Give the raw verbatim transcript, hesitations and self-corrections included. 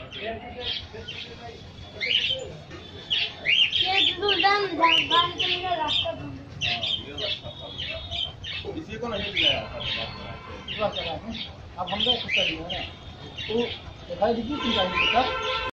रास्ता इसी को नहीं दिया अब हम लोग कुछ कर दिया है तो दिखाई दीजिए